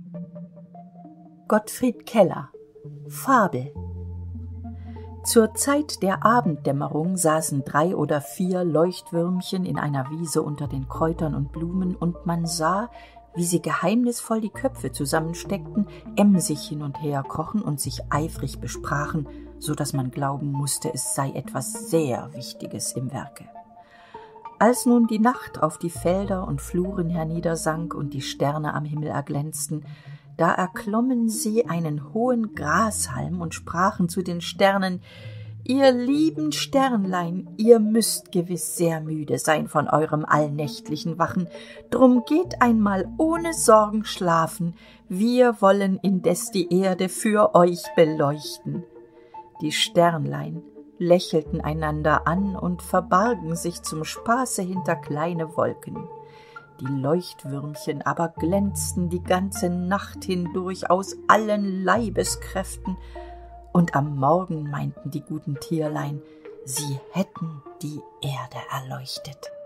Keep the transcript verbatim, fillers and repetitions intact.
Gottfried Keller Fabel. Zur Zeit der Abenddämmerung saßen drei oder vier Leuchtwürmchen in einer Wiese unter den Kräutern und Blumen, und man sah, wie sie geheimnisvoll die Köpfe zusammensteckten, emsig hin und her krochen und sich eifrig besprachen, so daß man glauben mußte, es sei etwas sehr Wichtiges im Werke. Als nun die Nacht auf die Felder und Fluren herniedersank und die Sterne am Himmel erglänzten, da erklommen sie einen hohen Grashalm und sprachen zu den Sternen: »Ihr lieben Sternlein, ihr müßt gewiß sehr müde sein von eurem allnächtlichen Wachen, drum geht einmal ohne Sorgen schlafen, wir wollen indes die Erde für euch beleuchten.« Die Sternlein lächelten einander an und verbargen sich zum Spaße hinter kleine Wolken. Die Leuchtwürmchen aber glänzten die ganze Nacht hindurch aus allen Leibeskräften, und am Morgen meinten die guten Tierlein, sie hätten die Erde erleuchtet.